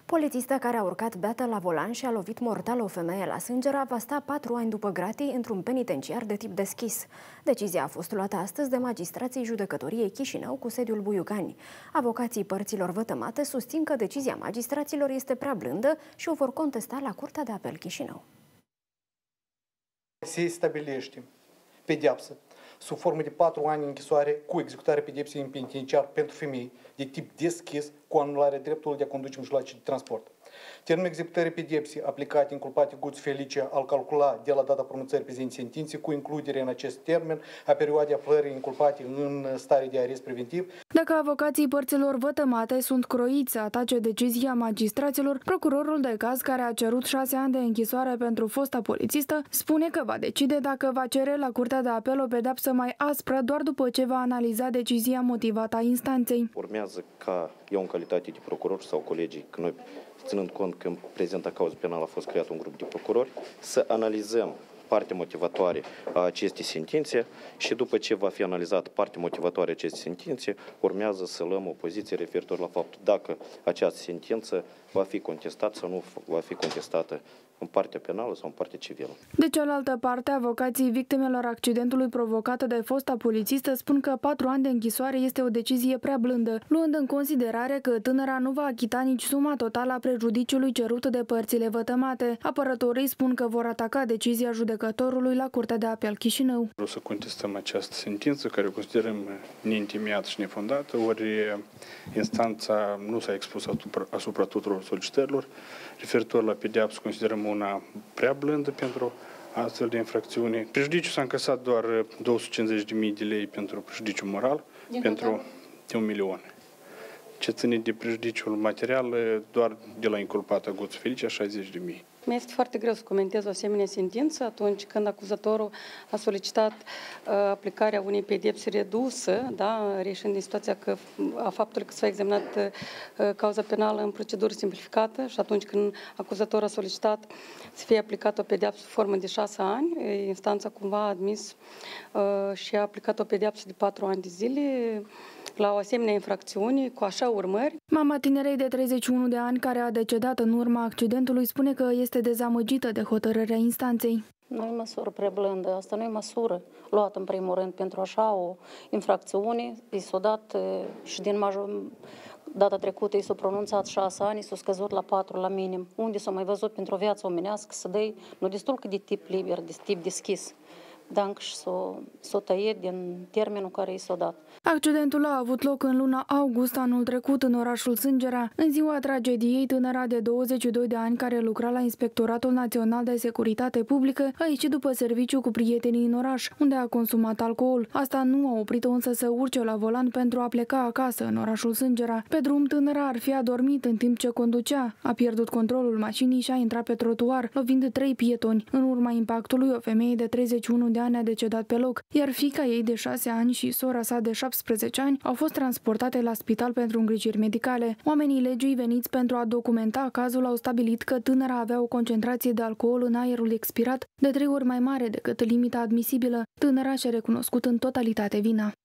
Polițistă care a urcat beată la volan și a lovit mortal o femeie la Sângera va sta 4 ani după gratii într-un penitenciar de tip deschis. Decizia a fost luată astăzi de magistrații judecătoriei Chișinău cu sediul Buiucani. Avocații părților vătămate susțin că decizia magistraților este prea blândă și o vor contesta la Curtea de Apel Chișinău. Se stabilește pedeapsă sub formă de 4 ani închisoare cu executarea pedepsei în penitenciar pentru femei de tip deschis cu anularea dreptului de a conduce mijloace de transport. Termenul executării pedepsei aplicate inculpate Guț Felicia al calcula de la data pronunțării prezentei sentințe cu includere în acest termen a perioadei aflării inculpate în stare de arest preventiv. Dacă avocații părților vătămate sunt croiți să atace decizia magistraților, procurorul de caz, care a cerut 6 ani de închisoare pentru fosta polițistă, spune că va decide dacă va cere la Curtea de Apel o pedeapsă mai aspră doar după ce va analiza decizia motivată a instanței. Urmează ca eu, în calitate de procuror sau colegii, că noi, ținând cont că în prezenta cauză penală a fost creat un grup de procurori, să analizăm partea motivatoare a acestei sentințe și după ce va fi analizat partea motivatoare a acestei sentințe, urmează să luăm o poziție referitor la faptul dacă această sentință va fi contestată sau nu va fi contestată în partea penală sau în partea civilă. De cealaltă parte, avocații victimelor accidentului provocat de fosta polițistă spun că 4 ani de închisoare este o decizie prea blândă, luând în considerare că tânăra nu va achita nici suma totală a prejudiciului cerut de părțile vătămate. Apărătorii spun că vor ataca decizia judecătorului la Curtea de Apel Chișinău. Vreau să contestăm această sentință, care o considerăm neîntemeiată și nefondată, ori instanța nu s-a expus asupra tuturor solicitărilor. Referitor la pedeapsă, considerăm una prea blândă pentru astfel de infracțiuni. Prejudiciul s-a încasat doar 250.000 de lei pentru prejudiciu moral, pentru 1.000.000. Ce ține de prejudiciul material, doar de la inculpată Guț Felicia, 60.000. Mi-este foarte greu să comentez o asemenea sentință atunci când acuzatorul a solicitat aplicarea unei pedepse reduse, da, reieșind din situația a faptului că s-a examinat cauza penală în procedură simplificată și atunci când acuzatorul a solicitat să fie aplicată o pedeapsă în formă de 6 ani, instanța cumva a admis și a aplicat o pedeapsă de 4 ani de zile la o asemenea infracțiune, cu așa urmări. Mama tinerei de 31 de ani care a decedat în urma accidentului spune că este dezamăgită de hotărârea instanței. Nu e măsură prea blândă, asta nu e măsură luată în primul rând pentru așa o infracțiune. I s-a dat și din data trecută i s-a pronunțat 6 ani, s-a scăzut la 4 la minim. Unde s-a mai văzut pentru o viață omenească să dai, nu destul că de tip liber, de tip deschis. Dank și s-o tăiet din termenul care i s-a dat. Accidentul a avut loc în luna august anul trecut în orașul Sângera. În ziua tragediei, tânăra de 22 de ani care lucra la Inspectoratul Național de Securitate Publică a ieșit după serviciu cu prietenii în oraș, unde a consumat alcool. Asta nu a oprit-o însă să urce la volan pentru a pleca acasă în orașul Sângera. Pe drum, tânăra ar fi adormit în timp ce conducea. A pierdut controlul mașinii și a intrat pe trotuar, lovind 3 pietoni. În urma impactului, o femeie de 31 de ani a decedat pe loc, iar fiica ei de 6 ani și sora sa de 17 ani au fost transportate la spital pentru îngrijiri medicale. Oamenii legii veniți pentru a documenta cazul au stabilit că tânăra avea o concentrație de alcool în aerul expirat de 3 ori mai mare decât limita admisibilă. Tânăra și-a recunoscut în totalitate vina.